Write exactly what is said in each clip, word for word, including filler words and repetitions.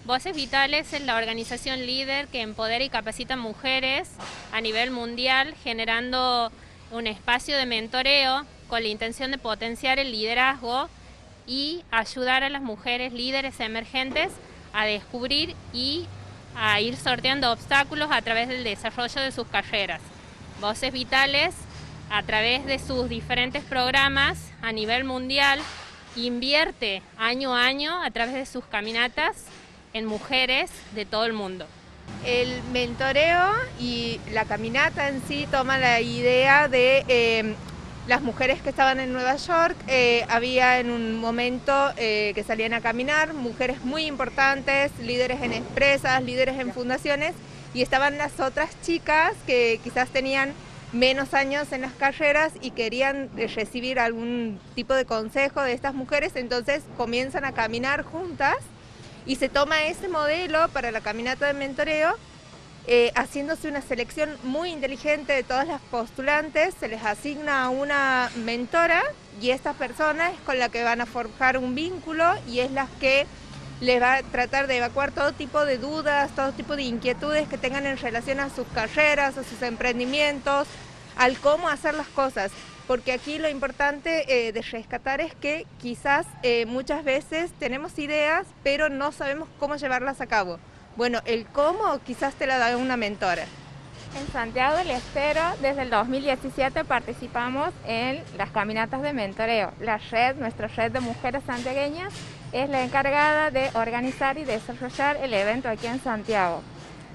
Voces Vitales es la organización líder que empodera y capacita mujeres a nivel mundial, generando un espacio de mentoreo con la intención de potenciar el liderazgo y ayudar a las mujeres líderes emergentes a descubrir y a ir sorteando obstáculos a través del desarrollo de sus carreras. Voces Vitales, a través de sus diferentes programas a nivel mundial, invierte año a año a través de sus caminatas en mujeres de todo el mundo. El mentoreo y la caminata en sí toma la idea de eh, las mujeres que estaban en Nueva York. Eh, había en un momento eh, que salían a caminar mujeres muy importantes, líderes en empresas, líderes en fundaciones, y estaban las otras chicas que quizás tenían menos años en las carreras y querían recibir algún tipo de consejo de estas mujeres, entonces comienzan a caminar juntas. Y se toma ese modelo para la caminata de mentoreo, eh, haciéndose una selección muy inteligente de todas las postulantes, se les asigna a una mentora y esta persona es con la que van a forjar un vínculo y es la que les va a tratar de evacuar todo tipo de dudas, todo tipo de inquietudes que tengan en relación a sus carreras, a sus emprendimientos, al cómo hacer las cosas. Porque aquí lo importante eh, de rescatar es que quizás eh, muchas veces tenemos ideas, pero no sabemos cómo llevarlas a cabo. Bueno, el cómo quizás te la da una mentora. En Santiago del Estero, desde el dos mil diecisiete participamos en las caminatas de mentoreo. La red, nuestra red de mujeres santiagueñas, es la encargada de organizar y desarrollar el evento aquí en Santiago.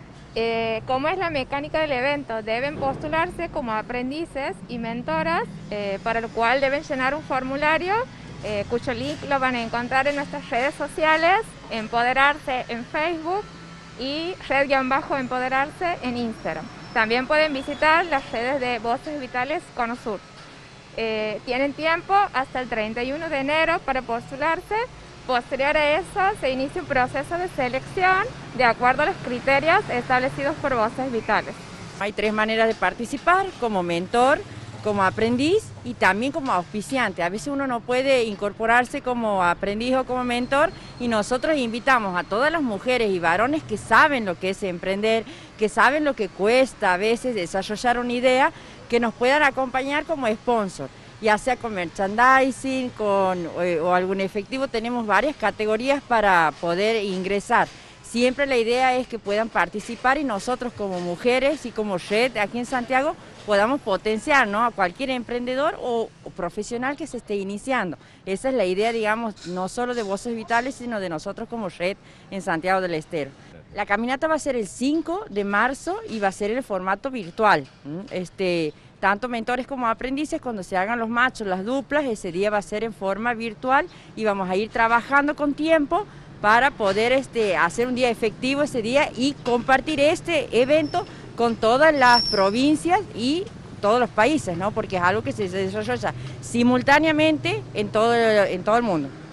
Eh, ¿Cómo es la mecánica del evento? Deben postularse como aprendices y mentoras, eh, para lo cual deben llenar un formulario, eh, cuyo link lo van a encontrar en nuestras redes sociales, Empoderarse en Facebook y Red-Empoderarse en Instagram. También pueden visitar las redes de Voces Vitales Conosur. Eh, tienen tiempo hasta el treinta y uno de enero para postularse. Posterior a eso, se inicia un proceso de selección de acuerdo a los criterios establecidos por Voces Vitales. Hay tres maneras de participar: como mentor, como aprendiz y también como auspiciante. A veces uno no puede incorporarse como aprendiz o como mentor y nosotros invitamos a todas las mujeres y varones que saben lo que es emprender, que saben lo que cuesta a veces desarrollar una idea, que nos puedan acompañar como sponsor, ya sea con merchandising con, o, o algún efectivo. Tenemos varias categorías para poder ingresar. Siempre la idea es que puedan participar y nosotros como mujeres y como red aquí en Santiago podamos potenciar, ¿no?, a cualquier emprendedor o, o profesional que se esté iniciando. Esa es la idea, digamos, no solo de Voces Vitales, sino de nosotros como red en Santiago del Estero. La caminata va a ser el cinco de marzo y va a ser en el formato virtual. Este, tanto mentores como aprendices, cuando se hagan los machos, las duplas, ese día va a ser en forma virtual y vamos a ir trabajando con tiempo para poder este, hacer un día efectivo ese día y compartir este evento con todas las provincias y todos los países, ¿no?, porque es algo que se desarrolla simultáneamente en todo, en todo el mundo.